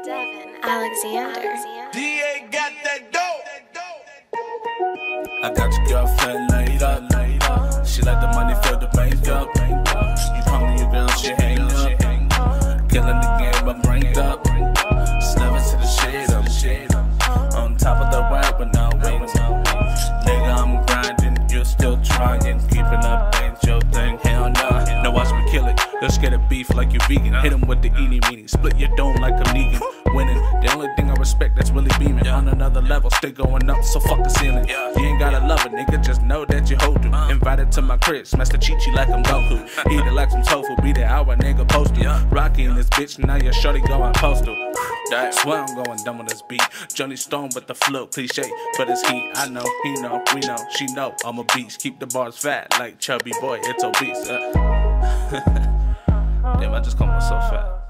Devin Alexander. DA got that dope. I got your girlfriend laid up. She like the money, feel the makeup. You call me your girl, she hang up. Killing the game, I'm ranked up. Sliver to the shade up. On top of the right, but now waiting. Nigga, I'm grinding, you're still trying. Keeping up ain't your thing, hell nah. Now watch me kill it. Let's get a beef like you vegan. Hit him with the eeny meeny. Split your dome like a Negan. Winning, the only thing I respect that's really beaming. On another level, stay going up, so fuck the ceiling. You ain't gotta love it, nigga, just know that you hold it. Invited to my crib, smash the Chi-Chi like I'm Goku. Eat it like some tofu, beat it out, a nigga posted. Rocky in this bitch, now your shorty going postal. Swear I'm going dumb on this beat. Johnny Stone with the flow, cliche, but it's heat. I know, he know, we know, she know. I'm a beast, keep the bars fat like chubby boy, it's obese. Damn, I just call myself fat.